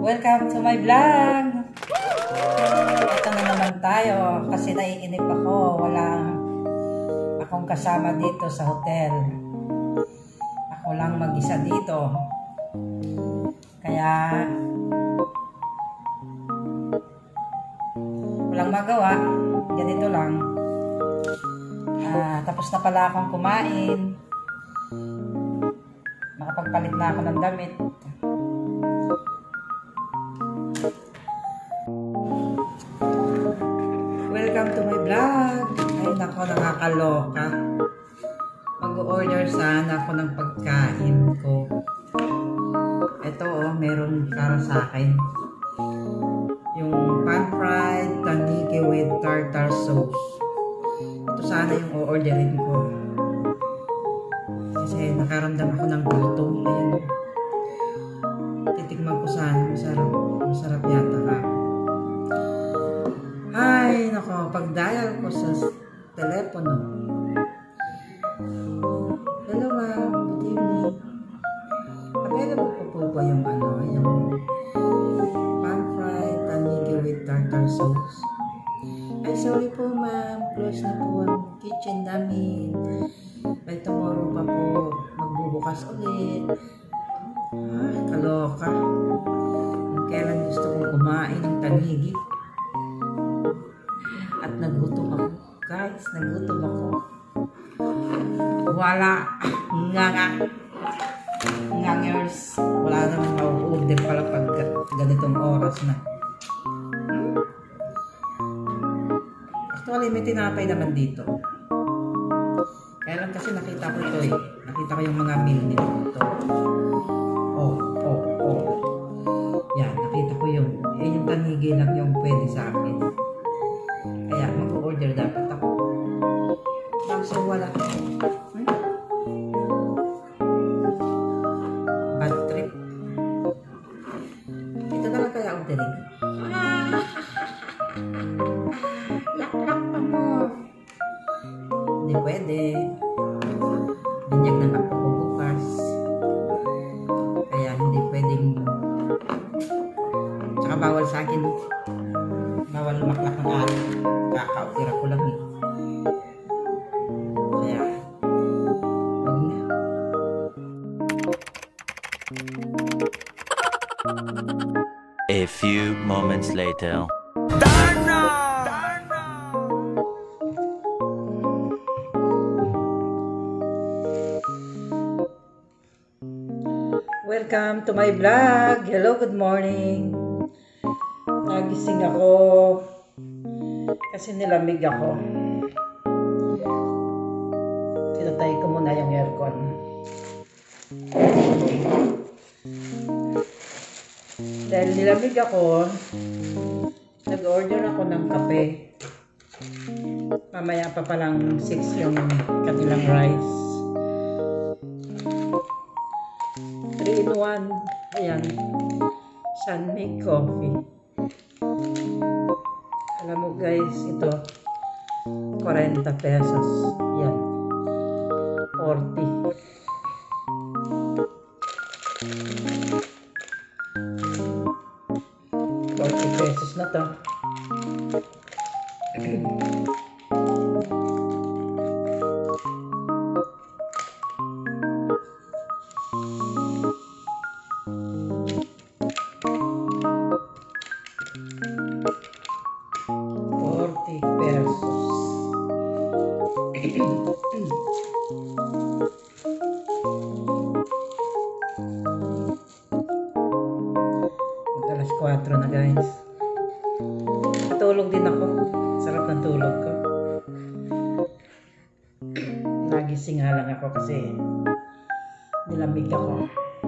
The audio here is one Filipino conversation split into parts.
Welcome to my vlog! Ito na naman tayo kasi naiinip ako. Walang akong kasama dito sa hotel. Ako lang mag-isa dito. Kaya walang magawa. Ganito lang. Tapos na pala akong kumain. Nakapagpalit na ako ng damit. Welcome to my vlog. Ay nako, nakakaloka. Mag-order sana ako ng pagkain ko. Ito meron para sa akin. Yung pan-fried tanigi with tartar sauce. Ito sana yung o-orderin ko. Kasi nakaramdam ako ng gutom. Ayan. Titikman ko sana. Masarap yata ka. Ay, nako, pag-dial ko sa telepono. Hello ma'am, good evening. Available po ba yung yung pan-fried tanigi with tartar sauce? Ay, sorry po ma'am, close na po ang kitchen namin. By tomorrow pa po magbubukas ulit. Ay, kaloka. Kailan gusto kong kumain ng tanigi. At nagutom ako. Guys, nagutom ako. Wala. Ngangers. Wala naman ma-order pala pag ganitong oras na. Actually, may tinapay naman dito. Kaya lang kasi nakita ko ito eh. Nakita ko yung mga meal nito. Yan, nakita ko yung yung tanigi lang yung pwede sa akin. Kaya mag-order dapat ako. Kasi wala. Bad trip. Ito na lang kaya orderin. Lak-lak pa mo. Hindi pwede. Binyag na ako bukas. Kaya hindi pwedeng. Tsaka bawal sa akin. Bawal maklak ng akin. Kakautira ko lang eh. Kaya, wag na. A few moments later. Welcome to my vlog. Hello, good morning. Nagising ako kasi nilamig ako. Pinatay ko muna yung aircon. Dahil nilamig ako, nag-order ako ng kape. Mamaya pa palang 6 yung kanilang rice. 3 in 1. Ayan. Sunmake coffee. Alam mo guys, ito 40 pesos. Yan. 40. 40 pesos na to. Alas 4 na guys. Natulog din ako. Sarap ng tulog ko. Nagising nga lang ako kasi nilamig ako.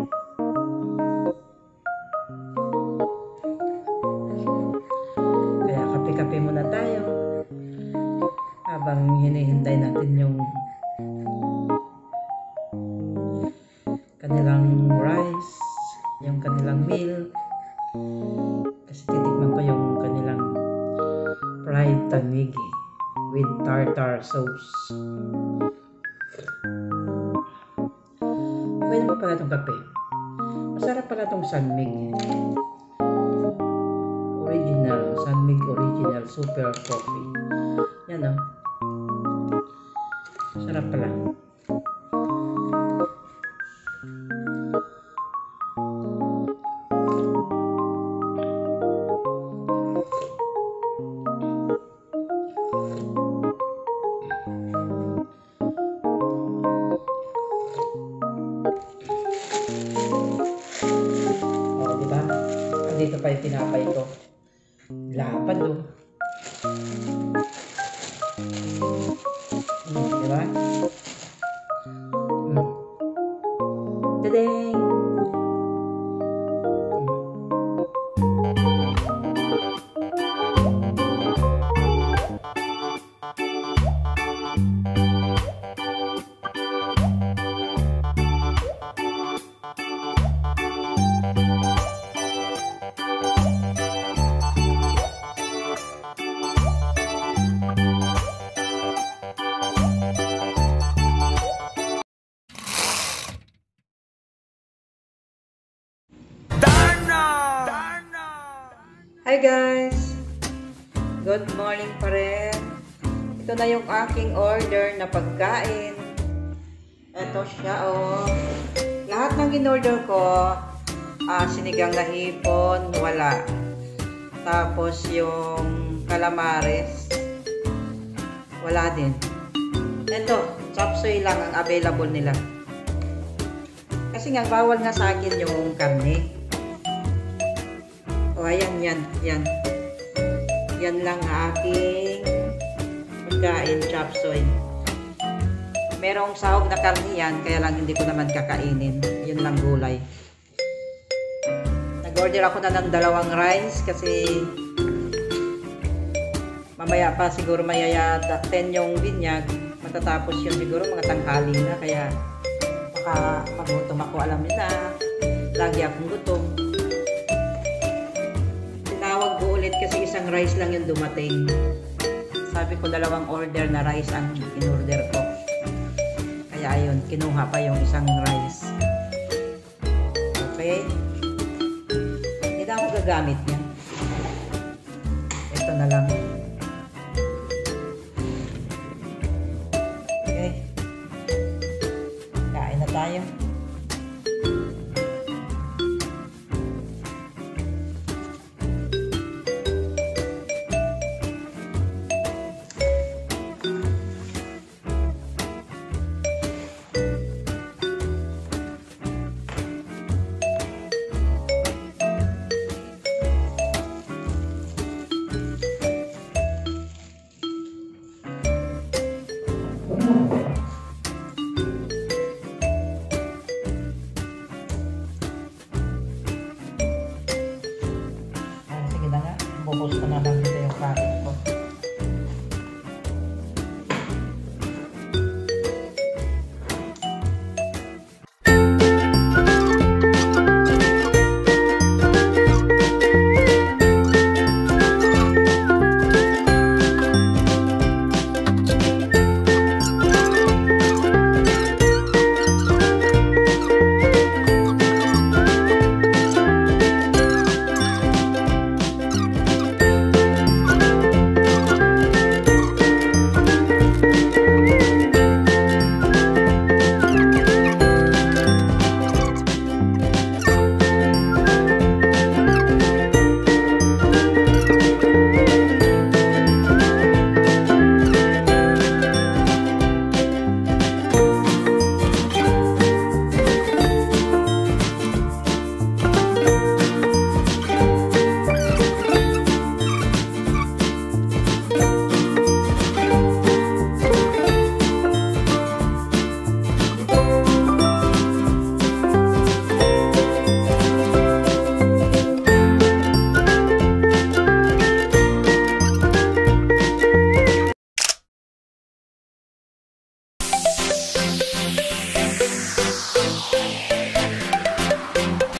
Kaya kape-kape muna tayo habang hinihintay natin yung kanilang rice, yung kanilang meal. Kasi titikman ko yung kanilang fried tanigi with tartar sauce. Okay naman pala itong kape. Masarap pala itong sunmig. Original, Sunmilk Original Super Coffee. Yan o. Sarap pala. Dito pa yung tinapay ko. Lapad o. Diba? Tadeng! Hi guys! Good morning pa rin. Ito na yung aking order na pagkain. Ito siya oh. Lahat ng in-order ko, sinigang na hipon, wala. Tapos yung calamares, wala din. Ito, chop suey lang ang available nila. Kasi nga, bawal nga sa akin yung karne. O, ayan, yan. Yan lang aking pagkain, chop suey. Merong sahog na karne yan, kaya lang hindi ko naman kakainin. Yun lang gulay. Nag-order ako na ng 2 rice kasi mamaya pa siguro mayaya 10 yung binyag. Matatapos yun siguro mga tanghali na, kaya baka magutom ako, alam niyo na. Lagi akong gutom. Tinawag ko ulit kasi isang rice lang yung dumating. Sabi ko 2 order na rice ang in-order ko. Kaya ayun, kinuha pa yung isang rice. Okay? Hindi na ako gagamit yan. Ito na lang. Okay. Kain na tayo.